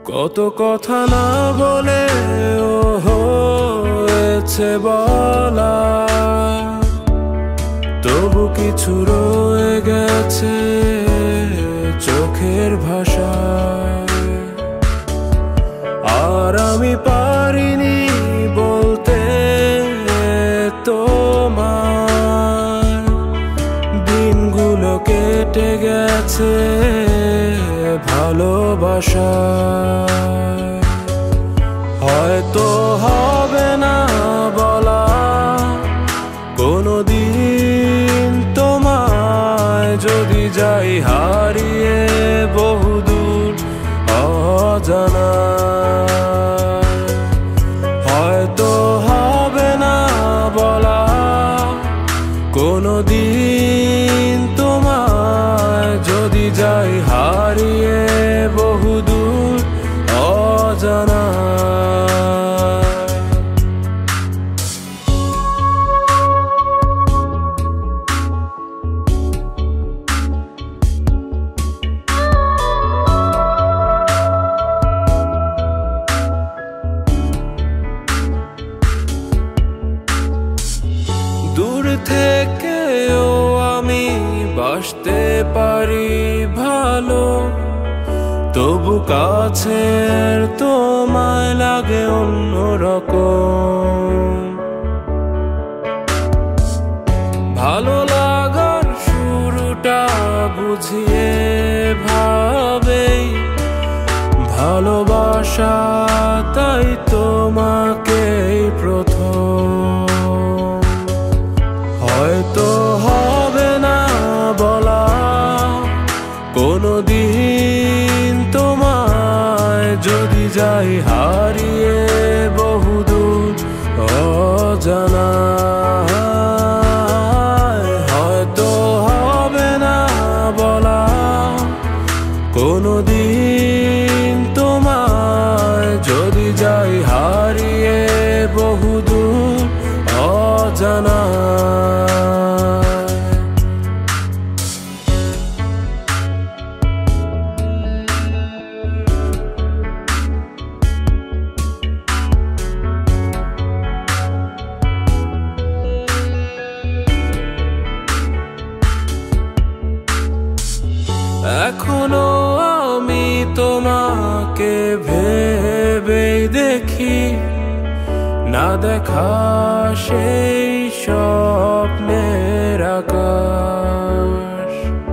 কত কথা না বলে ও হয়েছে বলা, তবু কিছু রয়ে গেছে চোখের ভাষা। আর আমি পারিনি বলতে তোমার, দিনগুলো কেটে গেছে ভালোবাসা। হয়তো হবে না বলা কোনোদিন তোমায়, যদি যাই হারিয়ে বহুদূর অজানা। হয়তো হবে না বলা কোনোদিন তোমায়, যদি যাই হারিয়ে বহুদূর অজানা। দূর থেকেও আমি বাসতে পারি ভালো, তবু কাছের তোমায় লাগে অন্যরকম। ভালো লাগার শুরুটা বুঝিয়ে ভাবেই ভালোবাসা, তাই তোমাকেই প্রথম। হয়তো হবে না বলা কোনোদিন তোমায়, যদি যাই হারিয়ে বহুদূর অজানা। হয়তো হবে না বলা কোনোদিন তোমায়, যদি যাই হারিয়ে বহুদূর অজানা। এখনো আমি তোমাকে ভেবেই দেখি, না দেখা সেই স্বপ্নের আকাশ।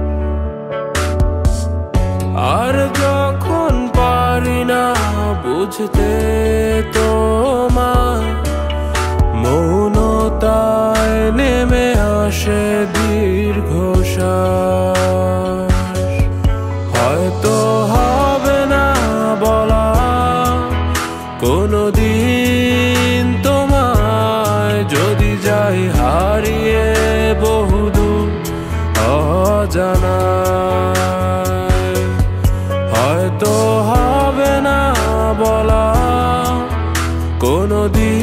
আর যখন পারি না বুঝতে তোমার, মৌনতায় নেমে আসে দীর্ঘশ্বাস। হয়তো হবে না বলা কোনোদিন তোমায়, যদি যাই হারিয়ে বহুদূর অজানা। হয়তো হবে না বলা কোনোদিন